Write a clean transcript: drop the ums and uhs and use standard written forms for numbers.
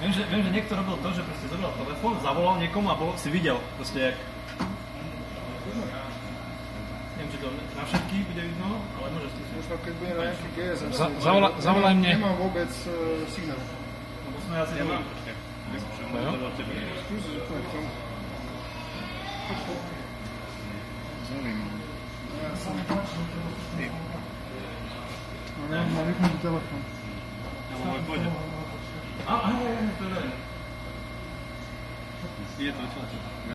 Viem, že niekto robil to, že proste zobral telefón, zavolal niekomu a si videl proste jak... Neviem, či to na všetkých bude vidno, ale môže si... Možno keď bude na nejaký GSM. Zavolaj mne. Nemám vôbec signál. Lebo sme asi... Jo? No neviem, mám vypnutý telefón. Aha, to je. Je to čo?